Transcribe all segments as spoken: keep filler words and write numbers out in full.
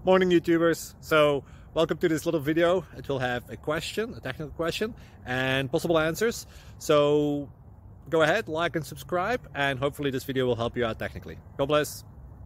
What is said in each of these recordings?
Morning YouTubers. So welcome to this little video. It will have a question, a technical question, and possible answers. So go ahead, like and subscribe, and hopefully this video will help you out technically. God bless.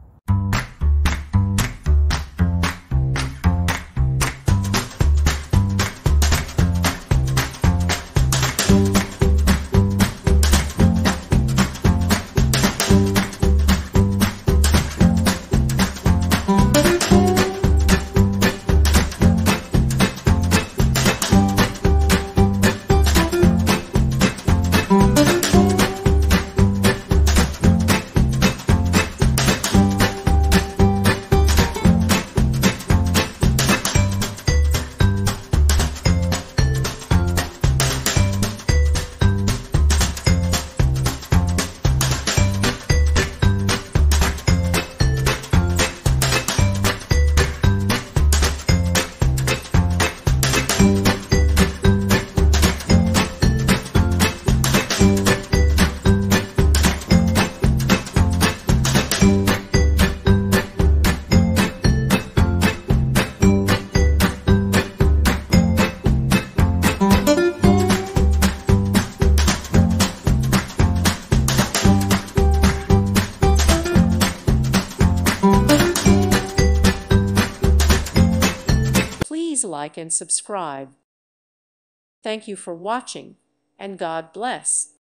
Please like and subscribe. Thank you for watching, and God bless.